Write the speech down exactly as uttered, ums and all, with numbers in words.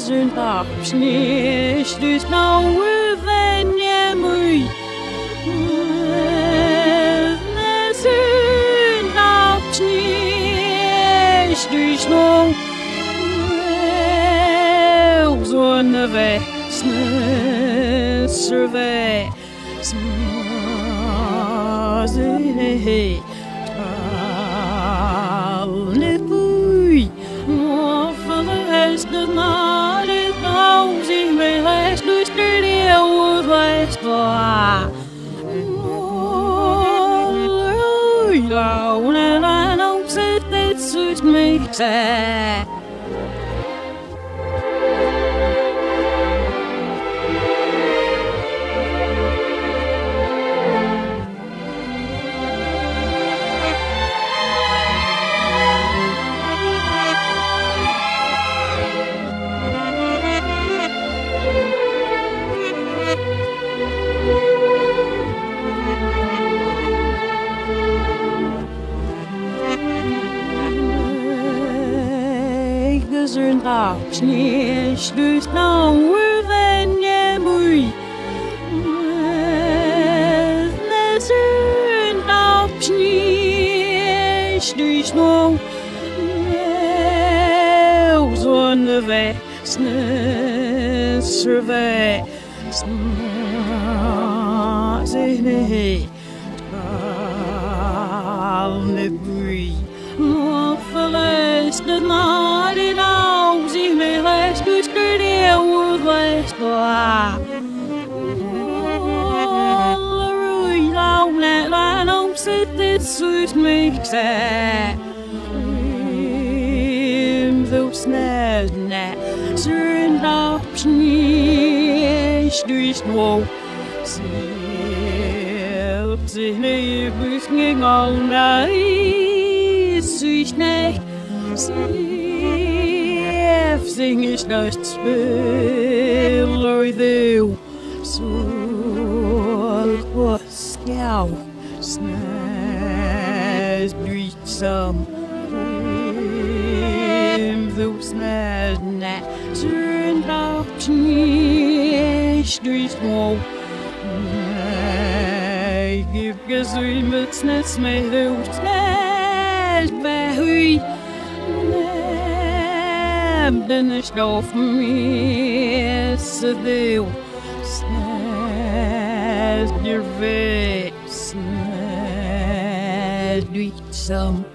gesund abschnitt, dus nou wenn je moe. Gesund abschnitt, dus nou zonne weg, survey, smazen. De nacht is nou zien we les dus de nieuwe west waar. Down and I know that it suits me sad. Gesund abschnitt, dus nou wenn je moe. Gesund abschnitt, dus nou zonne weg, survey, smazen. Alle brie, verleest de nacht in nou zien we les dus de nieuwe west waar. Roei lang net aan om zit dit suit me sad. Veel snel net zijn abschnitt dus nou selbst in de busching al naar sich nicht Sef sing ich das Spiel du so was ja snaz breathsome du snaz net turned up nicht durch wo give gesund mit snaz me du Hui, den is auf mir, so du, snaz, your face, snaz, do some.